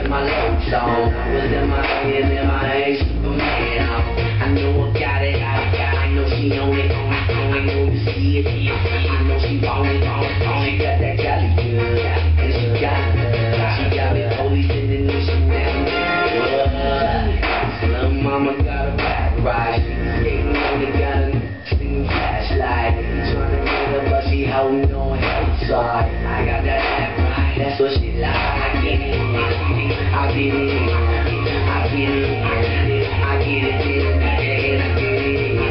with my legs on. I was in my head and my ass Superman. I know I got it, I know she on it. I know you see it, I know she on it. She got that Cali good, and she got me police in the nation now. Little mama got a back ride. Skating on it, got a singing flashlight. Trying to get her, but she holding on outside. I got that back ride, that's what she like. I get it, I get it, I get it, I get it, I get it.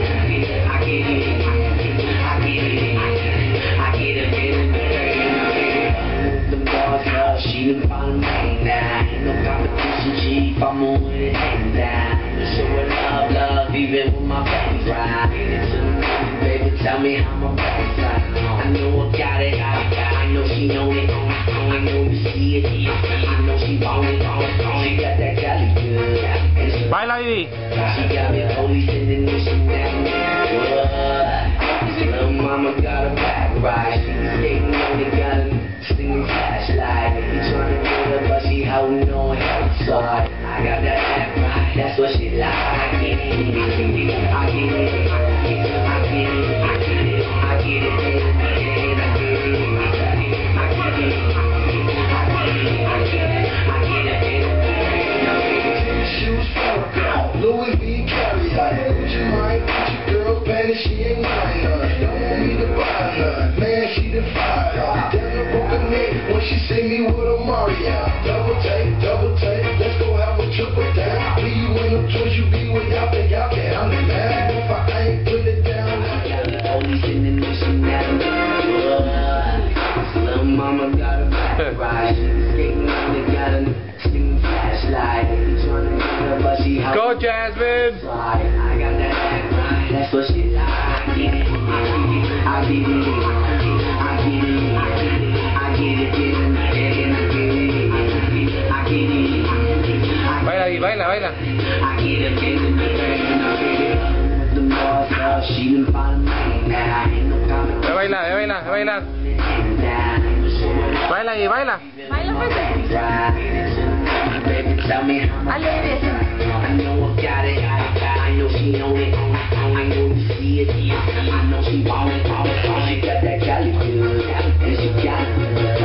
She done found a man now. Ain't no competition, G. If I'm on it, hang down. Showing love, even with my baby ride. To the movie, baby, tell me how my baby sound. I know I got it, I know she on it. I know you see it, I know she on it. She got that Cali good, and she Baila, Vivi. She got me police in the nation now. Little mama got a back ride. She skating on it, got a singing flashlight. You tryna get her, but she holding on outside. I got that back ride, that's what she like. I get it, I get it, I get it, I get it, I get it, I get it, I get it. Shoes from Louis V. Carrier. Gucci mine, Gucci girl, panties, she ain't mine. Don't want me to buy none, man, she the fire. Down the broken neck when she see me with Omarion. Double take, let's go have a triple down. Be you in the choice, you be with y'all can, I'm the man. If I ain't put it down, Police in the nation now. Little mama got a back ride. Skating on it, got a singing flashlight. Trying to get her, but she Go, Jasmine. I got that back ride, that's what she like. I get it, I get it, I get it, I get it, I get it. Baila, Vivi, baila, baila. I get it, the boss, she done found a man now. Ain't no comment. Ve baila, ve baila, ve bailar. Baila, Vivi, baila. Baila, pues. Ale, I know I got it, I know she on it. I know you see it, I know she on it. She got that Cali good, and she got it.